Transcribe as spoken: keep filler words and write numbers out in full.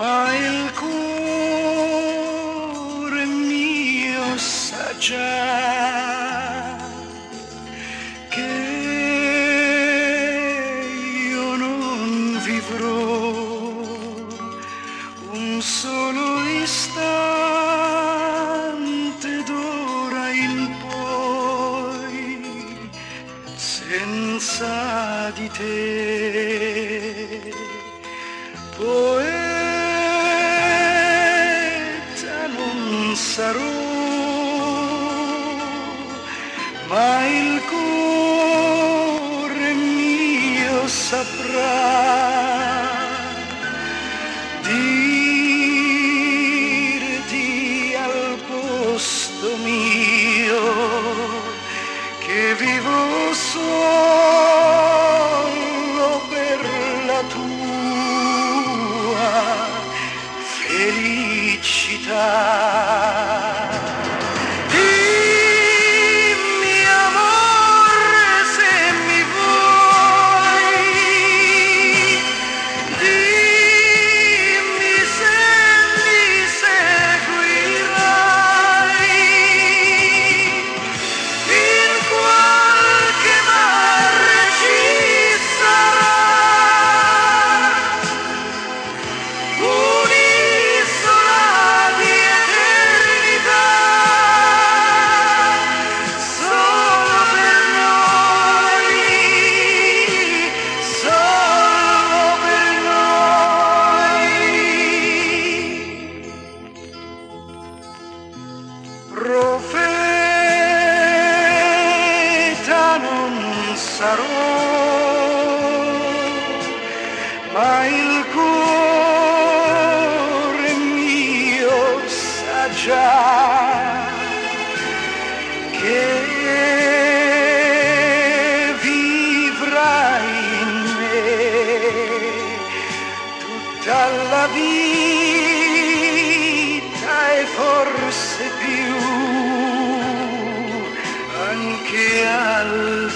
ma il cuore mio sa già che io non vivrò un solo istante d'ora in poi senza di te. Poeta non sarò, ma il cuore mio saprà dirti al posto mio che vivo solo per la tua felicità. Profeta non sarò, ma il cuore mio sa già che vivrai in me tutta la vita e forse più, anche al